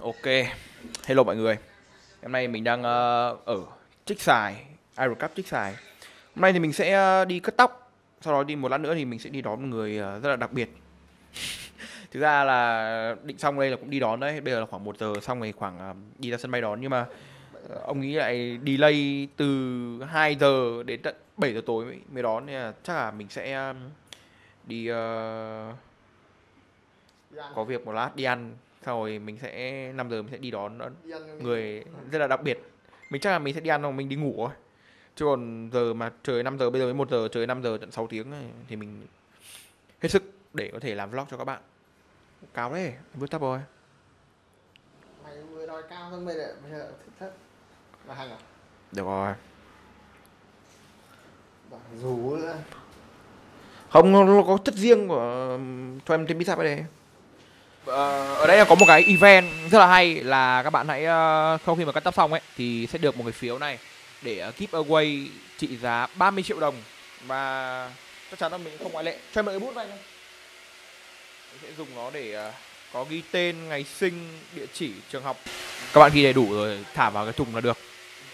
Ok, hello mọi người. Hôm nay mình đang ở Trích Xài, Iron Cup Trích Xài. Hôm nay thì mình sẽ đi cắt tóc. Sau đó đi một lát nữa thì mình sẽ đi đón một người rất là đặc biệt. Thực ra là định xong đây là cũng đi đón đấy. Bây giờ là khoảng 1 giờ xong rồi khoảng đi ra sân bay đón. Nhưng mà ông nghĩ lại delay từ 2 giờ đến tận 7 giờ tối mới đón. Nên là chắc là mình sẽ đi có việc một lát đi ăn. Sau rồi mình sẽ 5 giờ mình sẽ đi đón người rất là đặc biệt. Mình chắc là mình sẽ đi ăn hoặc mình đi ngủ thôi. Chứ còn giờ mà trời 5 giờ, bây giờ mới 1 giờ, trời 5 giờ tận 6 tiếng này, thì mình hết sức để có thể làm vlog cho các bạn. Cao đấy, vứt tắp rồi. Mày vừa đòi cao hơn bây giờ thích thấp là hành à? Được rồi. Rủ nữa. Không, nó có chất riêng của cho em trên Bitsap đây. Ở đây là có một cái event rất là hay là các bạn hãy sau khi mà cắt tóc xong ấy thì sẽ được một cái phiếu này để keep away trị giá 30 triệu đồng và chắc chắn là mình không ngoại lệ. Cho em mượn cái bút này nha. Mình sẽ dùng nó để có ghi tên, ngày sinh, địa chỉ, trường học. Các bạn ghi đầy đủ rồi thả vào cái thùng là được.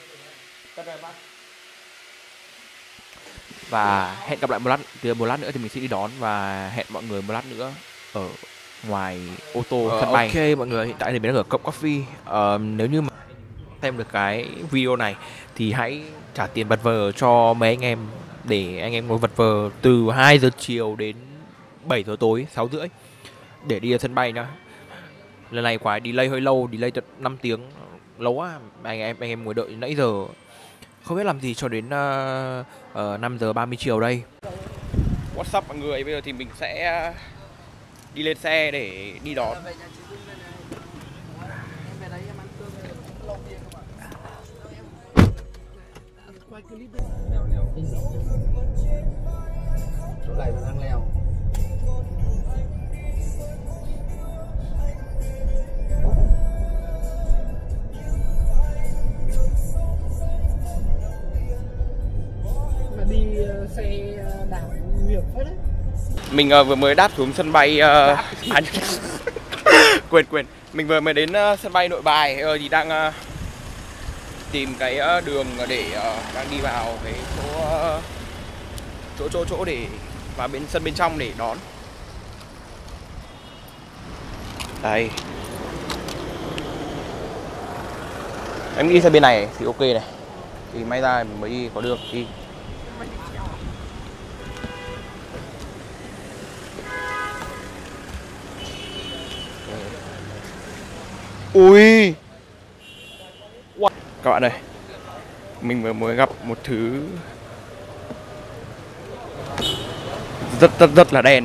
Và hẹn gặp lại một lát nữa thì mình sẽ đi đón và hẹn mọi người một lát nữa ở ngoài ô tô sân bay. Ok mọi người, hiện tại thì mình đang ở Cộng Coffee. Nếu như mà xem được cái video này thì hãy trả tiền vật vờ cho mấy anh em để anh em ngồi vật vờ từ 2 giờ chiều đến 7 giờ tối, 6 rưỡi để đi ra sân bay nhá. Lần này quả delay hơi lâu, delay tận 5 tiếng lâu quá. Anh em ngồi đợi nãy giờ không biết làm gì cho đến 5 giờ 30 chiều đây. What's up mọi người, bây giờ thì mình sẽ đi lên xe để đi đón. Chỗ này mình đang leo. Mà đi xe đạp nhiều phết đấy. Mình vừa mới đáp xuống sân bay quên. Mình vừa mới đến sân bay Nội Bài thì đang tìm cái đường để đang đi vào cái chỗ để vào sân bên trong để đón. Đây. Em nghĩ sang bên này thì ok này. Thì may ra mình mới đi có đường đi. Ui. Các bạn ơi, mình vừa mới gặp một thứ rất là đen.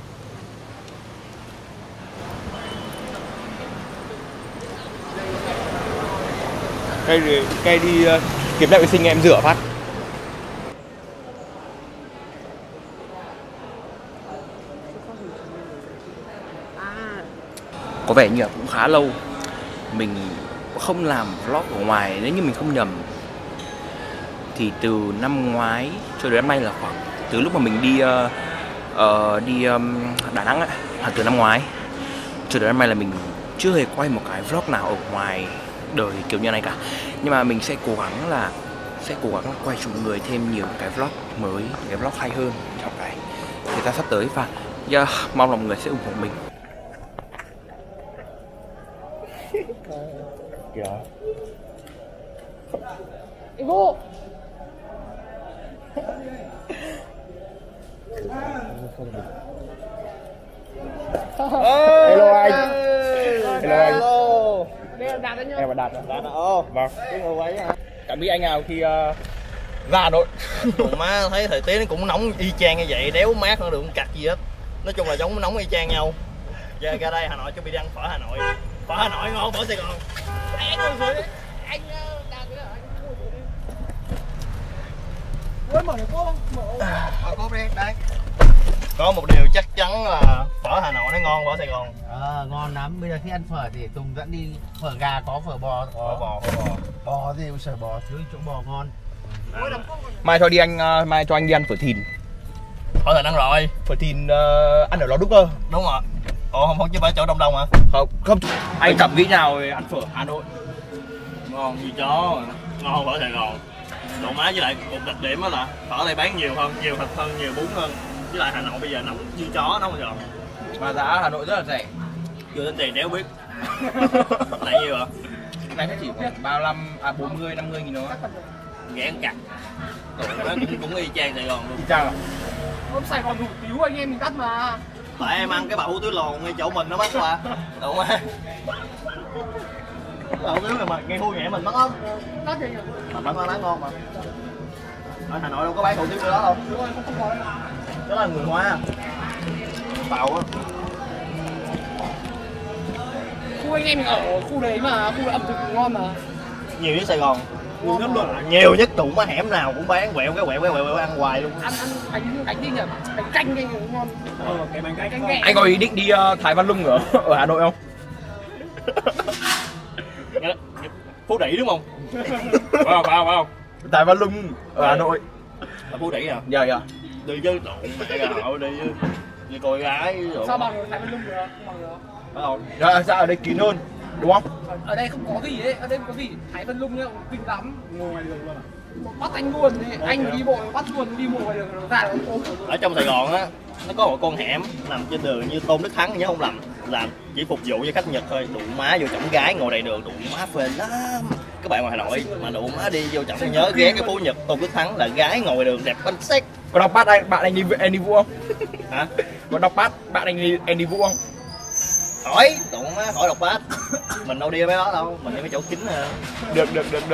Cây đi kiếm lại vệ sinh em rửa phát. Có vẻ như là cũng khá lâu mình không làm vlog ở ngoài, nếu như mình không nhầm thì từ năm ngoái cho đến năm nay là khoảng từ lúc mà mình đi Đà Nẵng ấy, từ năm ngoái cho đến năm nay là mình chưa hề quay một cái vlog nào ở ngoài đời kiểu như này cả. Nhưng mà mình sẽ cố gắng quay cho mọi người thêm nhiều cái vlog mới, cái vlog hay hơn trong cái thời gian sắp tới và mong là mọi người sẽ ủng hộ mình. Kìa. Ibu. Hello anh. Hello anh. Đây là Đạt anh nhá. Em là Đạt. Đạt à? Vâng. Cái ngồi ấy hả? Cảm ơn anh nào khi ra Hà Nội. Còn má thấy thời tiết nó cũng nóng y chang như vậy, đéo mát nữa, đừng cặt gì hết. Nói chung là giống nóng y chang nhau. Giờ ra đây Hà Nội chuẩn bị đi ăn phở Hà Nội. Phở Hà Nội ngon, phở Sài Gòn. Anh ngồi dưới đấy. Anh Đạt cái là anh ngồi dưới đi. Quên mở được cô không? Mở cô đi, đây. Có một điều chắc chắn là phở Hà Nội nó ngon phở Sài Gòn. Ngon lắm. Bây giờ khi ăn phở thì Tùng dẫn đi phở gà có, phở bò có. Phở bò. Bò thì sợi bò chứ chỗ bò ngon. Mai cho anh đi ăn phở thìn. Phở Thìn ăn rồi. Phở thìn ăn ở Lò Đúc cơ. Đúng rồi. Ồ không chứ phải chỗ Đông Đông hả? Không, không. Anh cảm nghĩ nào về ăn phở Hà Nội? Ngon như chó, ngon hơn phở Sài Gòn. Độ má với lại một đặc điểm đó là phở đây bán nhiều hơn, nhiều thịt hơn, nhiều bún hơn. Với lại Hà Nội bây giờ nóng như chó nóng rồi. Và giá Hà Nội rất là rẻ. Chưa tính tiền đéo biết. Lại nhiêu ạ? Này chỉ khoảng 35 40 50 nghìn thôi. Gán cặt. Nó cũng y chang Sài Gòn luôn. Chào. Hôm Sài Gòn đủ cứu anh em mình cắt mà. Tại em ăn cái bầu túi lồn ngay chỗ mình nó mắc quá. Đúng không? Bầu túi này mà ngay khu nhẹ mình mắc lắm. Cắt thì Mà vẫn là ngon mà. Ở Hà Nội đâu có bán hủ tiếu kiểu đó đâu. đúng rồi, không có đâu. Đó là người Hoa. Tàu á. Khu anh em mình ở khu đấy mà, khu ẩm thực ngon mà. Nhiều nhất Sài Gòn. Nhiều nhất tụng má hẻm nào cũng bán quẹo ăn hoài luôn. Ăn bánh gì nhỉ? Bánh canh anh cũng ngon. Cái bánh canh Canh Anh có ý định đi Thái Văn Lung ở Hà Nội không? Phú Đĩ đúng không? Phải không? Thái Văn Lung ở Hà Nội. Ở Phú Đĩ à? Dạ. Đi chứ đụng mẹ Hà Nội đi chứ. Đi coi gái rồi. Sao bằng Thái Văn Lung được? Không bằng được. Phải không? Dạ, sao ở đây kín hơn, đúng không? Ở đây không có gì đấy, ở đây không có gì. Thái Văn Lung ấy kinh lắm. Ngồi ngoài đường luôn à? Bắt anh luôn đấy, anh đi bộ bắt luôn đi bộ ngoài đường nó ra nó ôm. Ở trong Sài Gòn á, nó có một con hẻm nằm trên đường như Tôn Đức Thắng nhớ không lầm, là chỉ phục vụ cho khách Nhật thôi. Đụng má vô trọng gái ngồi đầy đường, đụng má phê lắm. Các bạn ngoài Hà Nội mà đụng má đi vô trọng nhớ ghé cái phố Nhật Tôn Đức Thắng là gái ngồi đường đẹp bánh xét. Có đọc bát bạn anh đi Andy Vũ không? Hả? Có đọc bát bạn anh đi Andy Vũ không? Khỏi, đụng má khỏi đọc bát. Mình đâu đi mấy đó đâu, mình đi mấy chỗ kín à. Được.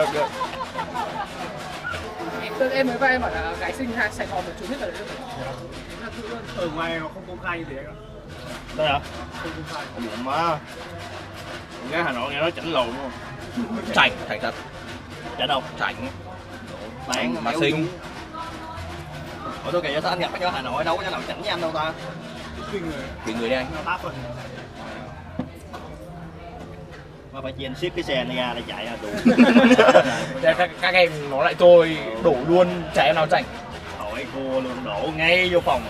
Em mới vào em bảo là gái sinh hai Sài Gòn một chút hết rồi đấy. Ở ngoài nó không công khai như thế cả. Đây hả? Không công khai. Đụng má. Gái Hà Nội nghe nói chảnh lộn luôn. Chảnh thật. Chảnh không? Chảnh. Bạn Mà xinh. Ủa tôi kìa sao anh gặp cái Hà Nội đâu có nào chảnh với anh đâu ta? Vì người đây anh. Nó táp phần. Mà phải chen ship cái xe này ra để chạy ra đủ. các em nó lại tôi đổ luôn trẻ em nào chảnh. Hỏi cua luôn đổ ngay vô phòng.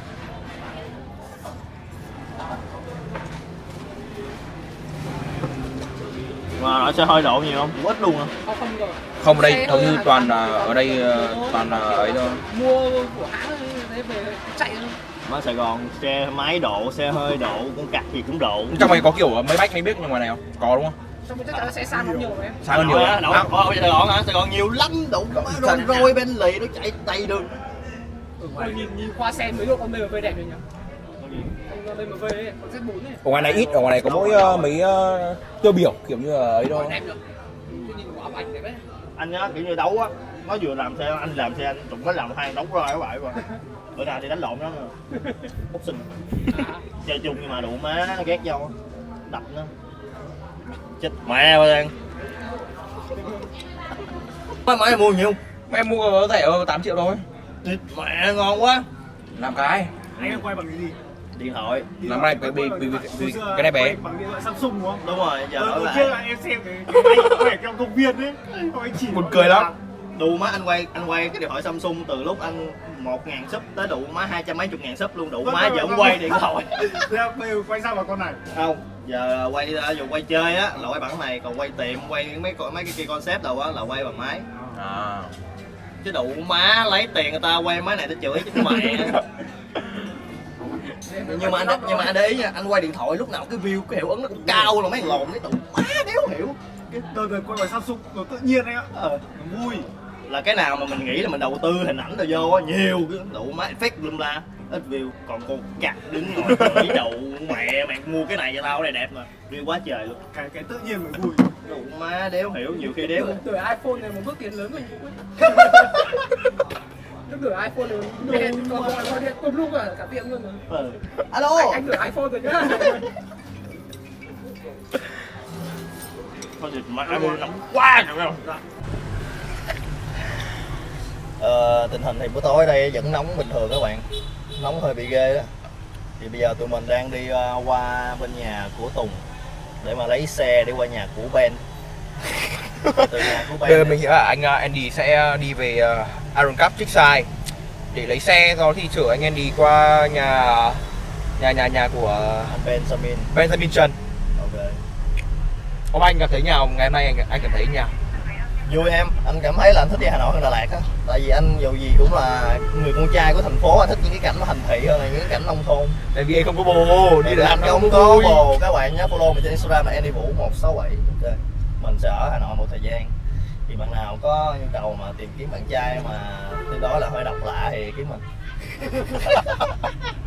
Mà nó sẽ hơi độ nhiều không? Cũng ít luôn hả? Không rồi. Không, ở đây hầu như toàn là ở đây toàn là ấy thôi. Mua của hãng đấy về chạy thôi. Ở Sài Gòn xe máy độ, xe hơi độ, con cặt gì cũng độ. Trong này có kiểu mấy bách mấy biết như ngoài này không? Có đúng không? Xong rồi chắc chắn sẽ sang nhiều rồi em. Sang hơn nhiều. Ở Sài Gòn hả? Sài Gòn nhiều lắm, đủ má rồi Bentley nó chạy đầy đường. Nhìn qua xe mấy độ con BMW đẹp rồi nhỉ? Con BMW ấy, con Z4 này. Ở ngoài này ít, ở ngoài này có mỗi mấy tiêu biểu kiểu như là ấy thôi. Đẹp được. Tôi nhìn quả bánh đẹp đấy. Anh á kiểu như đấu á, nó vừa làm xe anh tụi nó làm hai đấu rồi các bạn rồi. Bữa nào thì đánh lộn đó bốc sinh. Chơi chung nhưng mà đủ má nó ghét nhau đập nó chết mẹ ba đang máy mua nhiều Em mua rẻ 8 triệu thôi. chết mẹ ngon quá. Làm cái Anh đang quay bằng cái gì? Điện thoại làm này cái này bé. Bằng điện thoại Samsung đúng không? đúng rồi giờ Hồi đổi trước lại là em xem cái quay trong công viên đấy. Anh chỉ Buồn cười lắm. đủ má anh quay cái điện thoại Samsung từ lúc anh 1.000 sub tới đủ má 200 mấy chục ngàn sub luôn, đủ má giờ ông quay điện thoại. Bây giờ quay sao vào con này? Không giờ quay dù quay chơi á là quay bản này, còn quay tiệm quay mấy cái kia concept đâu á là quay bằng máy. Chứ đủ má lấy tiền người ta quay máy này ta chửi chứ mẹ. nhưng mà anh để ý nha, anh quay điện thoại lúc nào cái view cái hiệu ứng nó cũng cao là mấy thằng lồn cái tụi má đéo hiểu. Tôi quay bằng Samsung nó tự nhiên đấy á. Vui. Là cái nào mà mình nghĩ là mình đầu tư hình ảnh rồi vô á nhiều cái đủ má effect lum la ít view, còn con cặt đứng ngồi nghĩ đầu mẹ mua cái này cho tao cái này đẹp mà view quá trời luôn. Cái tự nhiên mới vui. Đủ má đéo hiểu, nhiều khi đéo. Tuổi iPhone này một bước tiến lớn mình cũng lúc tuổi iPhone này gọi điện cùng lúc ở cả tiệm luôn rồi. Alo Anh tuổi iPhone rồi nhá. Thôi thì mà em nóng quá rồi không? Tình hình thì buổi tối đây vẫn nóng bình thường các bạn, nóng hơi bị ghê đó. Thì bây giờ tụi mình đang đi qua bên nhà của Tùng để mà lấy xe đi qua nhà của Ben. Từ nhà của Ben mình nghĩ là anh Andy sẽ đi về Iron Cup Chickside để lấy xe, sau thì chở anh Andy qua nhà Nhà của anh Benjamin Trần. Ok. Ông anh cảm thấy nhau ngày hôm nay anh cảm thấy nhau? Vui em, anh cảm thấy là anh thích đi Hà Nội hơn Đà Lạt á. Tại vì anh dù gì cũng là người con trai của thành phố, anh thích những cái cảnh nó thành thị hơn là những cái cảnh nông thôn. Tại vì anh không có bồ, đi Đà Lạt không có bồ. Các bạn nhớ follow mình trên Instagram là Andy Vũ 167. Ok. Mình sẽ ở Hà Nội một thời gian. Thì bạn nào có nhu cầu mà tìm kiếm bạn trai mà tương đối là hơi độc lạ thì kiếm mình.